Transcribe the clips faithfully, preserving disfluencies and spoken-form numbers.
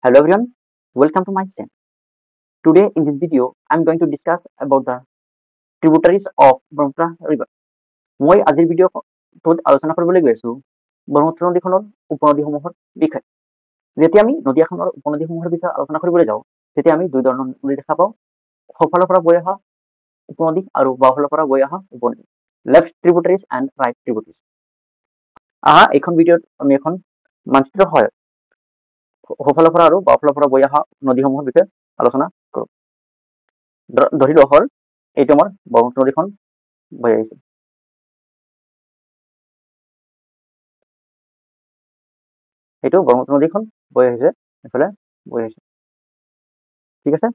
Hello everyone, welcome to my channel. Today in this video, I am going to discuss about the tributaries of Brahmaputra river. মই আজিৰ ভিডিঅ'টোত আলোচনা কৰিবলৈ গৈ আছো ব্ৰহ্মপুত্ৰ নদীখনৰ উপনদীসমূহৰ বিষয়ে। যেতিয়া আমি নদী এখনৰ উপনদীসমূহৰ বিষয়ে আলোচনা কৰিবলৈ যাওঁ, তেতিয়া আমি দুই ধৰণৰ নদী দেখা পাওঁ, সোঁফালৰ পৰা বৈ অহা উপনদী আৰু বাওঁফালৰ পৰা বৈ অহা উপনদী, left tributaries and right tributaries. আহা এইখন ভিডিঅ'ত আমি এখন মানচিত্ৰৰ সহায়ত সোঁফালৰ পৰা আৰু বাওঁফালৰ পৰা বৈ অহা নদীসমূহৰ বিষয়ে আলোচনা কৰোঁ। ধৰি লওক হ'ল এইটো আমাৰ ব্ৰহ্মপুত্ৰ নদীখন বৈ আহিছে। এইটো ব্ৰহ্মপুত্ৰ নদীখন বৈ আহিছে, এইফালে বৈ আহিছে, ঠিক আছে।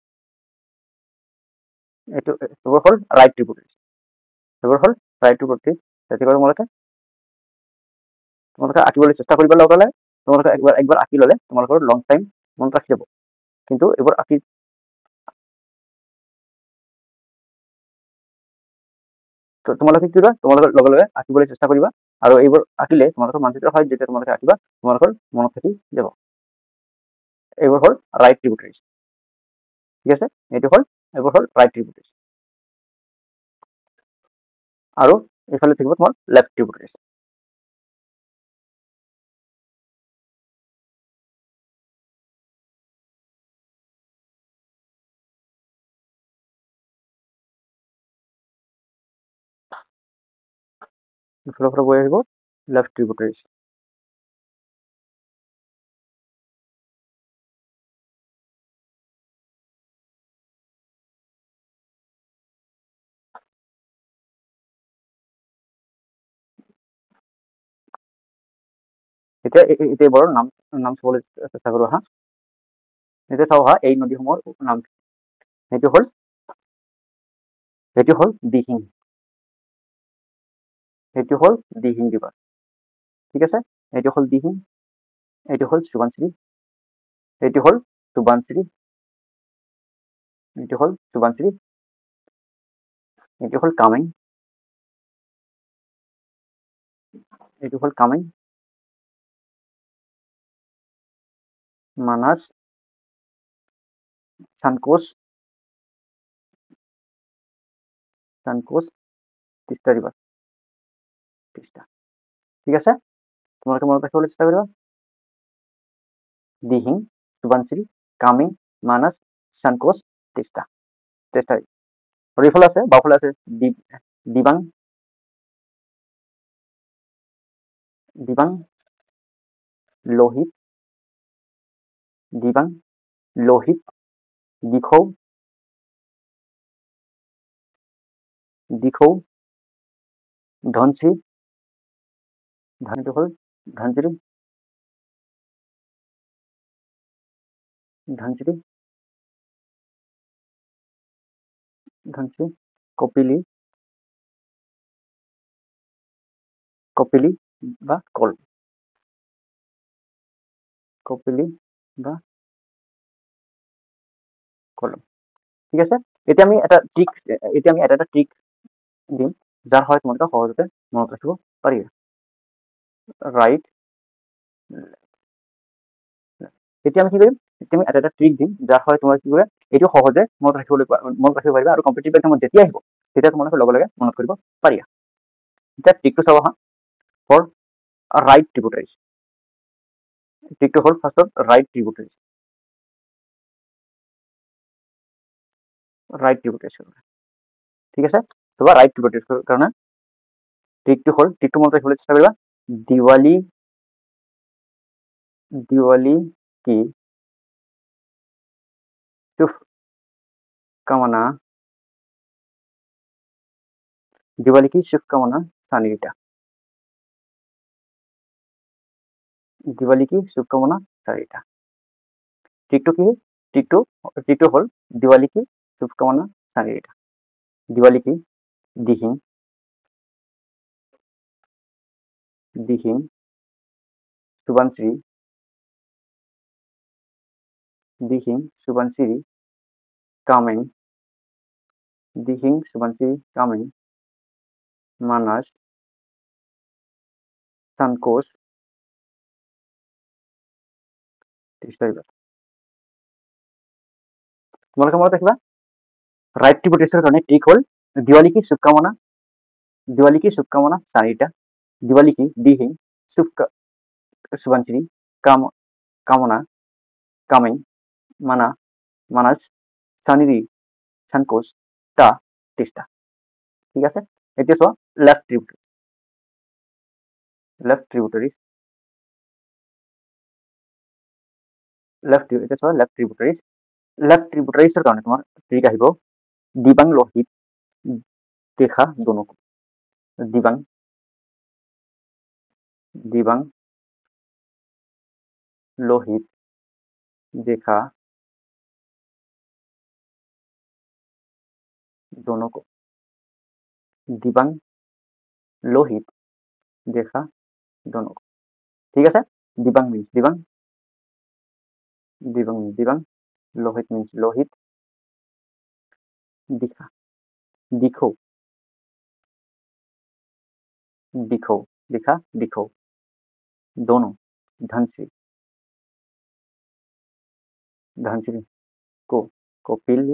এইটো এইবোৰ হ'ল ৰাইট ট্ৰিবিউটাৰিজ, এইবোৰ হ'ল ৰাইট ট্ৰিবিউটাৰিজ। তেতিয়া তোমালোকে তোমালোকে আঁকিবলৈ চেষ্টা কৰিব লগালে তোমালোকে একবাৰ একবাৰ আঁকি ল'লে তোমালোকৰ লং টাইম মনত ৰাখি যাব। কিন্তু এইবোৰ আঁকি তোমালোকে কি কৰিবা, তোমালোকৰ লগে লগে আঁকিবলৈ চেষ্টা কৰিবা, আৰু এইবোৰ আঁকিলে তোমালোকৰ মানচিত্ৰৰ সহায়ত যেতিয়া তোমালোকে আঁকিবা তোমালোকৰ মনত থাকি যাব। এইবোৰ হ'ল ৰাইট ট্ৰিবিউটাৰিজ, ঠিক আছে। এইটো হ'ল এইবোৰ হ'ল ৰাইট ট্ৰিবিউটাৰিজ, আৰু এইফালে থাকিব তোমাৰ লেফ্ট ট্ৰিবিউটাৰিজ। ইফালৰ পৰা বৈ আহিব লেফ্ট ট্ৰিবিউটাৰিজ। এতিয়া এতিয়া এইবোৰৰ নাম নাম চাবলৈ চেষ্টা কৰোঁ আহা। এতিয়া চাওঁ আহা এই নদীসমূহৰ নাম। সেইটো হ'ল সেইটো হ'ল দিহিং, সেইটো হ'ল দিহিং ৰিভাৰ, ঠিক আছে। এইটো হ'ল দিহিং, এইটো হ'ল সুবানশ্ৰী, এইটো হ'ল সুবানশ্ৰী, এইটো হ'ল সুবানশ্ৰী, এইটো হ'ল কামেং, এইটো হ'ল কামেং, মানাস, চানকোচ, চানকোচ, তিষ্টা ৰিভাৰ, তিষ্টা, ঠিক আছে। তোমালোকে মনত ৰাখিবলৈ চেষ্টা কৰিবা। দিহিং, সুবানশ্ৰী, কামেং, মানাস, চানকোচ, তিষ্টা, তিষ্টা। আৰু এইফালে আছে বাওঁফালে আছে দিবাং, দিবাং, লোহিত, দিবাং, লোহিত, দিখৌ, দিখৌ, ধনশ্ৰী, ধানটো হ'ল ধনশ্ৰী, ধনশ্ৰী, ধনশ্ৰী, কপিলি, কপিলি বা কল, কপিলি বা কলম, ঠিক আছে। এতিয়া আমি এটা ট্ৰিক এতিয়া আমি এটা এটা ট্ৰিক দিম যাৰ সহায়ত তোমালোকে সহজতে মনত ৰাখিব পাৰিবা। ৰাইট, এতিয়া আমি কি কৰিম, এতিয়া আমি এটা এটা ট্ৰিক দিম যাৰ সহায়ত তোমালোকে কি কৰে এইটো সহজে মনত ৰাখিবলৈ মনত ৰাখিব পাৰিবা, আৰু কম্পিটিটিভ এক্সামত যেতিয়া আহিব তেতিয়া তোমালোকে লগে লগে মনত কৰিব পাৰিবা। এতিয়া ট্ৰিকটো চাব আহা। ফৰ ৰাইট ট্ৰিবিউটাৰিজ, ট্ৰিকটো হ'ল ফাৰ্ষ্টত ৰাইট ট্ৰিবিউটাৰিজ, ৰাইট ট্ৰিবিউটাৰিজ, ঠিক আছে। তোমাৰ ৰাইট ট্ৰিবিউটাৰিজৰ কাৰণে ট্ৰিকটো হ'ল, ট্ৰিকটো মনত ৰাখিবলৈ চেষ্টা কৰিবা। দিৱালী दिवाली की शुभकामना, दिवाली की शुभकामना सानिटा, दिवाली की शुभकामना सानिटा। टिकटो की टिकटो टिकटो हल दिवाली की शुभकामना सानिटा। दिवाली की दिहिं, दिहिं, सुबानश्री, दिहिं, सुबानश्री, कामें, दिहिं, सुबानश्री, कामें, मानस, संकोच, तिस्ता रिवर। তোমালোকে মনত ৰাখিবা ৰাইট ট্ৰিবিউটাৰিজৰ কাৰণে ট্ৰিক হ'ল দিৱালী কি শুভকামনা दिवाली की शुभकामना चारिटा दिवाली की दिहिं शुभ शुभांजलि काम कामना कामें माना मानस सानिरी सानकोस ता टिस्टा ঠিক আছে এতিয়া চোৱা left tributary left tributary left এতিয়া চোৱা লেফট ট্রিবিউটারি লেফট ট্রিবিউটারিজৰ কাৰণে তোমাৰ ট্ৰিক আহিব দিবাং লোহিত দেখা दोनों को दिबां दिबां लोहित देखा दोनों को दिबां लोहित देखा दोनों को ठीक है Dibang means Dibang Dibang means Dibang Lohit means Lohit दिखा दिखो दिखो दिखा दिखो दोनों धनश्री धनश्री को कपिली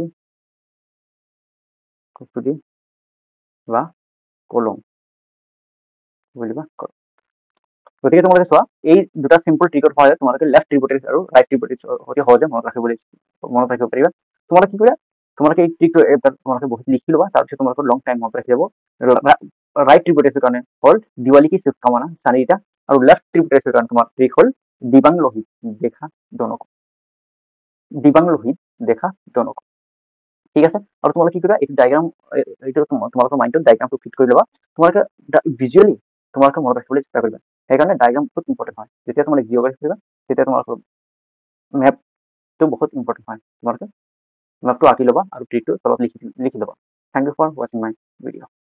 कपिली वा कलम বুঝিবা গতিকে তোমালোকে চোৱা এই দুটা সিম্পল ট্ৰিকৰ সহায়ত তোমালোকে লেফট ট্ৰিবিউটাৰিজ আৰু ৰাইট ট্ৰিবিউটাৰিজ অতি সহজে মনত ৰাখিবলৈ মনত ৰাখিব পাৰিবা তোমালোকে কি কৰিবা তোমালোকে এই ট্ৰিকটো এবাৰ তোমালোকে বহুত লিখি ল'বা তাৰপিছত তোমালোকৰ লং টাইম মনত ৰাখি যাব ৰাইট ট্ৰিবিউটাৰিজৰ কাৰণে হ'ল দিৱালী কি শুভকামনা চাৰিটা আৰু লেফট ট্ৰিবিউটাৰিজৰ কাৰণে তোমাৰ ট্ৰিক হ'ল দিবাং লোহিত দেখা दोनों को দিবাং লোহিত দেখা दोनों को ঠিক আছে আৰু তোমালোকে কি কৰিবা এই ডায়াগ্ৰাম এইটো তোমালোকৰ মাইণ্ডত ডায়াগ্ৰামটো ফিট কৰি ল'বা তোমালোকে ভিজুৱেলি তোমালোকে মনত ৰাখিবলৈ চেষ্টা কৰিবা সেইকাৰণে ডায়াগ্ৰাম বহুত ইম্পৰ্টেণ্ট হয় যেতিয়া তোমালোকে জিঅ'গ্ৰাফি কৰিবা তেতিয়া তোমালোকৰ মেপটো বহুত ইম্পৰ্টেণ্ট হয় তোমালোকে মেপটো আঁকি ল'বা আৰু ট্ৰিকটো তলত লিখি লিখি ল'বা থেংক ইউ ফৰ ৱাচিং মাই ভিডিঅ'